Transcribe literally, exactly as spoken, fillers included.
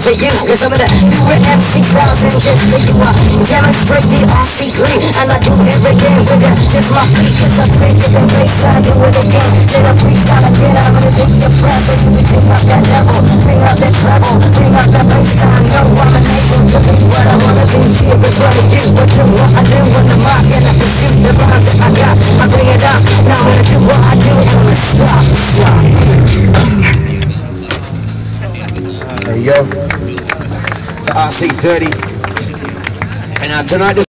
to you, cause I'm gonna do it M C styles and just for you. I demonstrate the R C three, and I do it again with it, just my feet, cause I break it and baseline, do it again. Then I freestyle again, I'm gonna take the prep, and you can take up that level, bring up that treble, bring up that baseline. No, I'm unable to be what I wanna be. See if it's what I do, but do what I do when I'm out, and I can shoot the rhymes that I got. I bring it up, now I'm gonna do what I do, and I'm gonna stop, stop. There you go. To R C thirty. And uh, tonight.